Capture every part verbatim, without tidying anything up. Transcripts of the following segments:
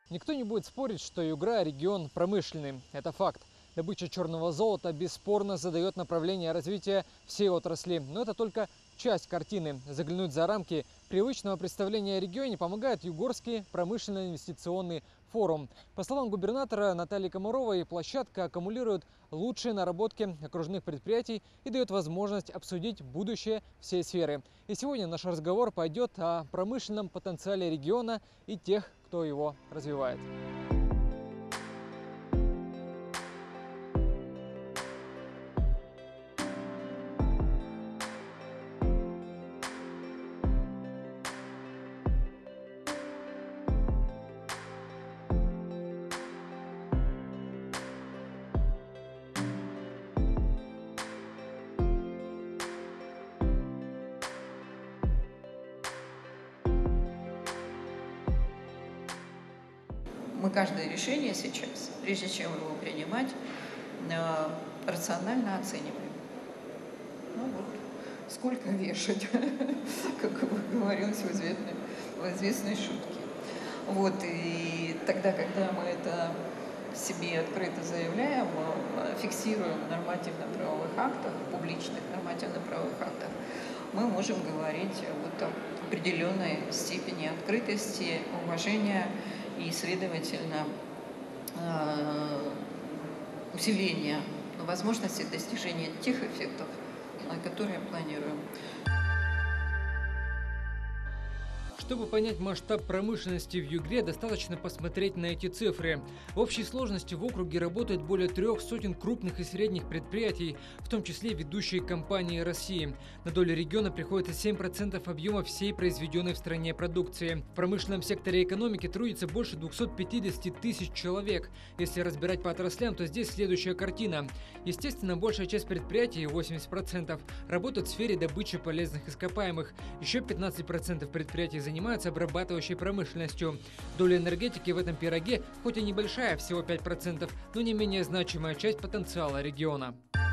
Никто не будет спорить, что Югра – регион промышленный. Это факт. Добыча черного золота бесспорно задает направление развития всей отрасли. Но это только часть картины. Заглянуть за рамки привычного представления о регионе помогает Югорский промышленно-инвестиционный форум. По словам губернатора Натальи Комаровой, площадка аккумулирует лучшие наработки окружных предприятий и дает возможность обсудить будущее всей сферы. И сегодня наш разговор пойдет о промышленном потенциале региона и тех, кто его развивает. Мы каждое решение сейчас, прежде чем его принимать, э, рационально оцениваем. Ну вот, сколько вешать, как говорилось в известной, в известной шутке. Вот, и тогда, когда мы это себе открыто заявляем, фиксируем в нормативно-правовых актах, публичных нормативно-правовых актах, мы можем говорить вот о определенной степени открытости, уважения и, следовательно, усиления возможности достижения тех эффектов, которые планируем. Чтобы понять масштаб промышленности в Югре, достаточно посмотреть на эти цифры. В общей сложности в округе работает более трех сотен крупных и средних предприятий, в том числе ведущие компании России. На долю региона приходится семь процентов объема всей произведенной в стране продукции. В промышленном секторе экономики трудится больше двухсот пятидесяти тысяч человек. Если разбирать по отраслям, то здесь следующая картина. Естественно, большая часть предприятий, восемьдесят процентов, работают в сфере добычи полезных ископаемых. Еще пятнадцать процентов предприятий занимаются занимаются обрабатывающей промышленностью. Доля энергетики в этом пироге, хоть и небольшая, всего пять процентов, но не менее значимая часть потенциала региона.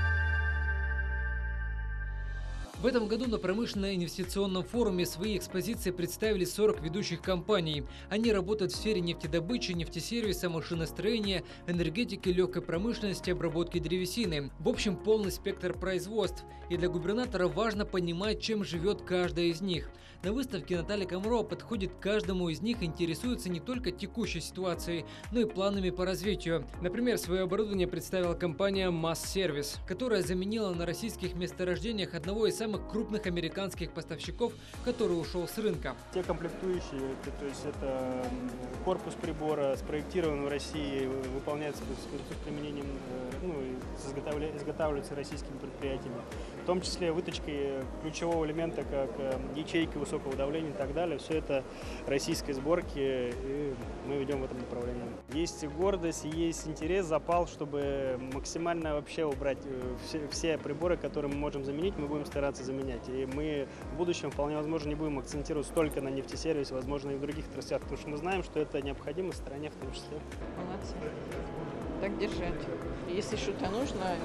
В этом году на промышленно-инвестиционном форуме свои экспозиции представили сорок ведущих компаний. Они работают в сфере нефтедобычи, нефтесервиса, машиностроения, энергетики, легкой промышленности, обработки древесины. В общем, полный спектр производств. И для губернатора важно понимать, чем живет каждая из них. На выставке Наталья Комарова подходит к каждому из них и интересуется не только текущей ситуацией, но и планами по развитию. Например, свое оборудование представила компания Масс-Сервис, которая заменила на российских месторождениях одного из самых крупных американских поставщиков, который ушел с рынка. Те комплектующие, это, то есть это корпус прибора, спроектирован в России, выполняется с применением, ну, изготавливается российскими предприятиями, в том числе выточкой ключевого элемента, как ячейки высокого давления и так далее. Все это российской сборки, и мы ведем в этом направлении. Есть гордость, есть интерес, запал, чтобы максимально вообще убрать все, все приборы, которые мы можем заменить, мы будем стараться заменять. И мы в будущем, вполне возможно, не будем акцентировать только на нефтесервисе, возможно, и в других отраслях, потому что мы знаем, что это необходимо в стране в том числе. Молодцы. Так держать. Если что-то нужно...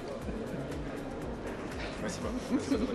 Спасибо.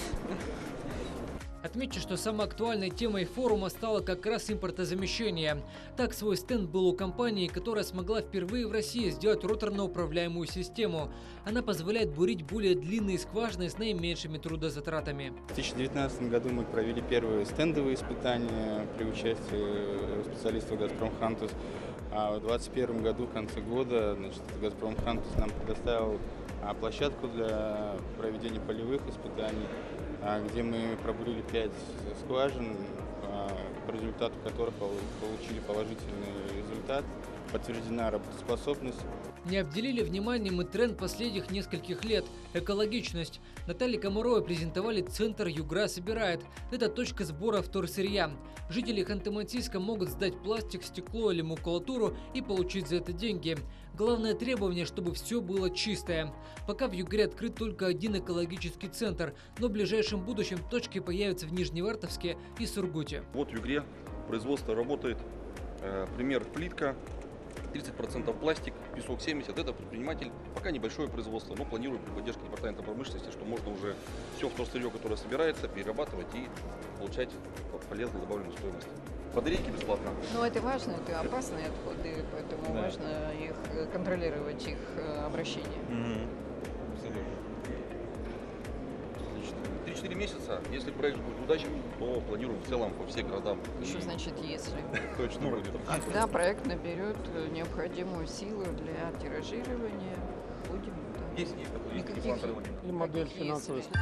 Отмечу, что самой актуальной темой форума стало как раз импортозамещение. Так, свой стенд был у компании, которая смогла впервые в России сделать роторно-управляемую систему. Она позволяет бурить более длинные скважины с наименьшими трудозатратами. В две тысячи девятнадцатом году мы провели первые стендовые испытания при участии специалистов «Газпром Хантус». А в две тысячи двадцать первом году, в конце года, значит, «Газпром Хантус» нам предоставил площадку для проведения полевых испытаний, где мы пробурили пять скважин, по результату которых получили положительный результат, подтверждена работоспособность. Не обделили вниманием и тренд последних нескольких лет – экологичность. Наталье Комаровой презентовали центр «Югра собирает». Это точка сбора вторсырья. Жители Ханты-Мансийска могут сдать пластик, стекло или макулатуру и получить за это деньги. Главное требование, чтобы все было чистое. Пока в Югре открыт только один экологический центр, но в ближайшем будущем точки появятся в Нижневартовске и Сургуте. Вот в Югре производство работает, э, пример плитка. тридцать процентов пластик, песок семьдесят процентов. Это предприниматель, пока небольшое производство, но планирует при поддержке департамента промышленности, что можно уже все вторсырье, которое собирается, перерабатывать и получать полезную добавленную стоимость. Батарейки бесплатно. Но это важно, это опасные отходы, поэтому Да. важно их э, контролировать, их э, обращение. Угу. Абсолютно. Отлично. три-четыре месяца. Если проект будет удачным, то планируем в целом по всем городам. Что значит «если»? Точно будет. Когда проект наберет э, необходимую силу для тиражирования, будем. Да. Есть некоторые Никаких план Романина. И модель Каких финансовой «если»?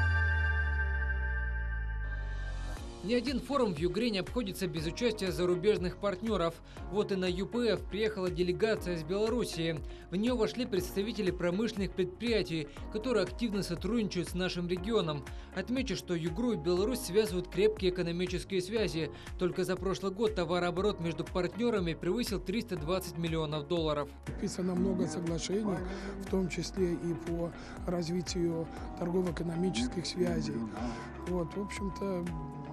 Ни один форум в Югре не обходится без участия зарубежных партнеров. Вот и на ю пэ эф приехала делегация из Белоруссии. В нее вошли представители промышленных предприятий, которые активно сотрудничают с нашим регионом. Отмечу, что Югру и Беларусь связывают крепкие экономические связи. Только за прошлый год товарооборот между партнерами превысил триста двадцать миллионов долларов. Подписано много соглашений, в том числе и по развитию торгово-экономических связей. Вот, в общем-то,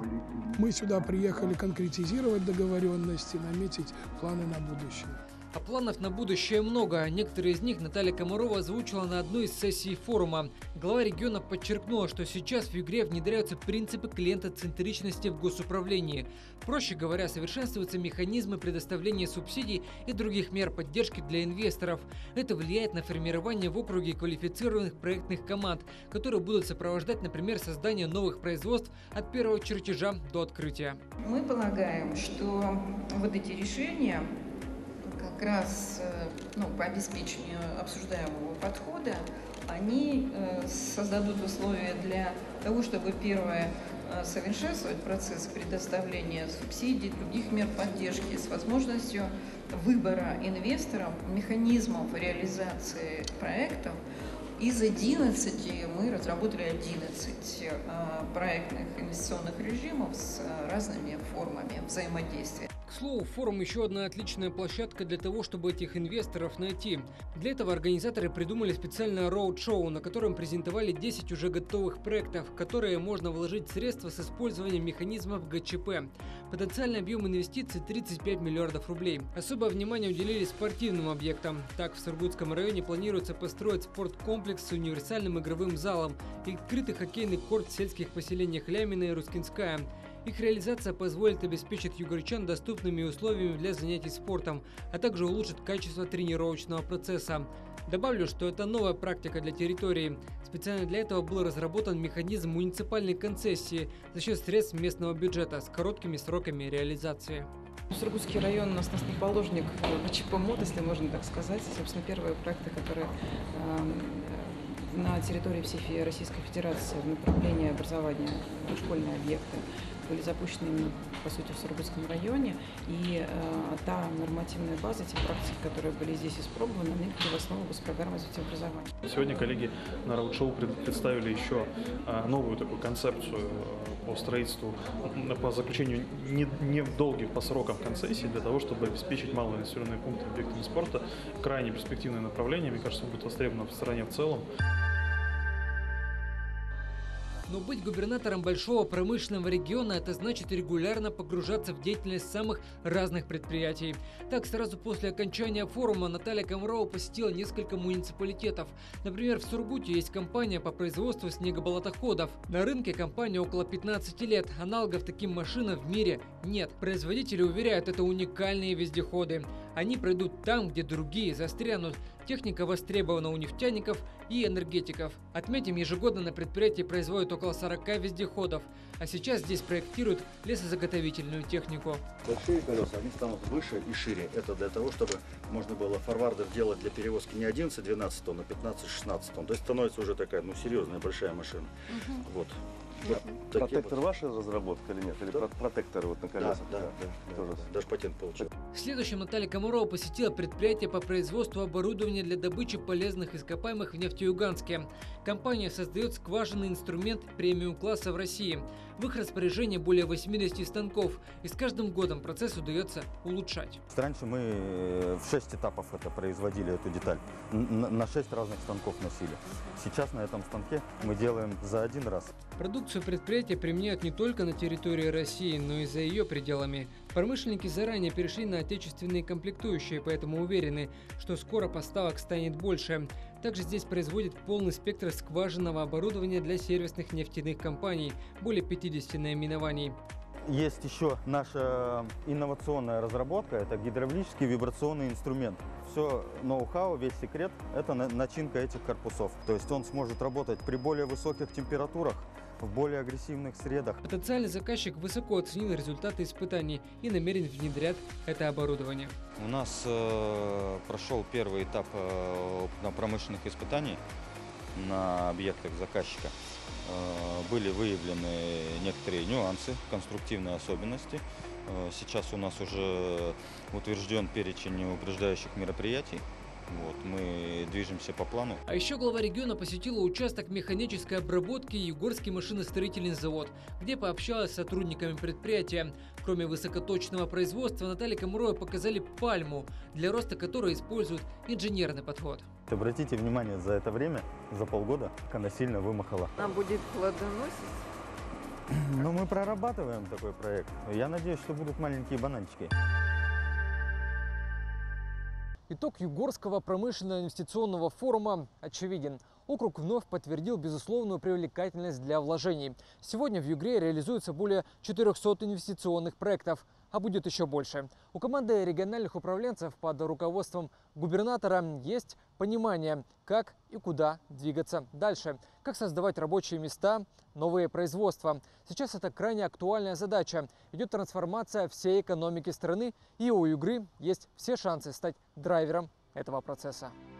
мы сюда приехали конкретизировать договоренности, наметить планы на будущее. А планов на будущее много. Некоторые из них Наталья Комарова озвучила на одной из сессий форума. Глава региона подчеркнула, что сейчас в Югре внедряются принципы клиентоцентричности в госуправлении. Проще говоря, совершенствуются механизмы предоставления субсидий и других мер поддержки для инвесторов. Это влияет на формирование в округе квалифицированных проектных команд, которые будут сопровождать, например, создание новых производств от первого чертежа до открытия. Мы полагаем, что вот эти решения как раз ну, по обеспечению обсуждаемого подхода, они э, создадут условия для того, чтобы, первое, совершенствовать процесс предоставления субсидий, других мер поддержки с возможностью выбора инвесторов, механизмов реализации проектов. Из одиннадцати мы разработали одиннадцать э, проектных инвестиционных режимов с э, разными формами взаимодействия. К слову, форум еще одна отличная площадка для того, чтобы этих инвесторов найти. Для этого организаторы придумали специальное роуд-шоу, на котором презентовали десять уже готовых проектов, в которые можно вложить средства с использованием механизмов гэ че пэ. Потенциальный объем инвестиций тридцать пять миллиардов рублей. Особое внимание уделили спортивным объектам. Так, в Сургутском районе планируется построить спорткомплекс с универсальным игровым залом и открытый хоккейный корт в сельских поселениях Лямина и Рускинская. Их реализация позволит обеспечить югорчан доступными условиями для занятий спортом, а также улучшит качество тренировочного процесса. Добавлю, что это новая практика для территории. Специально для этого был разработан механизм муниципальной концессии за счет средств местного бюджета с короткими сроками реализации. Сургутский район у нас основоположник гэ че пэ мод, если можно так сказать. Собственно, первые проекты, которые э, на территории всей Российской Федерации в направлении образования, школьные объекты, были запущены, по сути, в Сургутском районе. И э, та нормативная база, те практики, которые были здесь испробованы, они легли в основу госпрограммы развития образования. Сегодня коллеги на роуд-шоу представили еще новую такую концепцию по строительству, по заключению недолгих по срокам концессий для того, чтобы обеспечить малоинвестиционные пункты объектами спорта. Крайне перспективное направление, мне кажется, будет востребовано в стране в целом. Но быть губернатором большого промышленного региона – это значит регулярно погружаться в деятельность самых разных предприятий. Так, сразу после окончания форума Наталья Комарова посетила несколько муниципалитетов. Например, в Сургуте есть компания по производству снегоболотоходов. На рынке компания около пятнадцати лет. Аналогов таким машинам в мире нет. Производители уверяют, это уникальные вездеходы. Они пройдут там, где другие застрянут. Техника востребована у нефтяников и энергетиков. Отметим, ежегодно на предприятии производят около сорока вездеходов, а сейчас здесь проектируют лесозаготовительную технику. Большие колеса, они станут выше и шире. Это для того, чтобы можно было форвардер делать для перевозки не одиннадцать-двенадцать тонн, а пятнадцать-шестнадцать тонн. То есть становится уже такая, ну, серьезная большая машина. Угу. Вот. Вот Протектор вот. Ваша разработка или нет? Или да? Протекторы вот на колесах? Да, да, да, да, тоже. да. Даже патент получил. Следующим Наталья Комарова посетила предприятие по производству оборудования для добычи полезных ископаемых в Нефтеюганске. Компания создает скважинный инструмент премиум-класса в России. В их распоряжении более восьмидесяти станков, и с каждым годом процесс удается улучшать. Раньше мы в шесть этапов это производили, эту деталь. На шесть разных станков носили. Сейчас на этом станке мы делаем за один раз. Продукцию предприятия применяют не только на территории России, но и за ее пределами. Промышленники заранее перешли на отечественные комплектующие, поэтому уверены, что скоро поставок станет больше. Также здесь производят полный спектр скважинного оборудования для сервисных нефтяных компаний, более пятидесяти наименований. есть еще наша инновационная разработка, это гидравлический вибрационный инструмент. Все ноу-хау, весь секрет – это начинка этих корпусов. То есть он сможет работать при более высоких температурах, в более агрессивных средах. Потенциальный заказчик высоко оценил результаты испытаний и намерен внедрять это оборудование. У нас э, прошел первый этап э, промышленных испытаний на объектах заказчика. Э, были выявлены некоторые нюансы, конструктивные особенности. Э, сейчас у нас уже утвержден перечень упреждающих мероприятий. Вот, мы движемся по плану. А еще глава региона посетила участок механической обработки Югорский машиностроительный завод, где пообщалась с сотрудниками предприятия. Кроме высокоточного производства, Наталья Комарова показали пальму, для роста которой используют инженерный подход. Обратите внимание, за это время, за полгода, она сильно вымахала. Она будет плодоносить? Ну, мы прорабатываем такой проект. Я надеюсь, что будут маленькие бананчики. Итог Югорского промышленно-инвестиционного форума очевиден. Округ вновь подтвердил безусловную привлекательность для вложений. Сегодня в Югре реализуется более четырёхсот инвестиционных проектов, а будет еще больше. У команды региональных управленцев под руководством губернатора есть понимание, как и куда двигаться дальше, как создавать рабочие места, новые производства. Сейчас это крайне актуальная задача. Идет трансформация всей экономики страны, и у Югры есть все шансы стать драйвером этого процесса.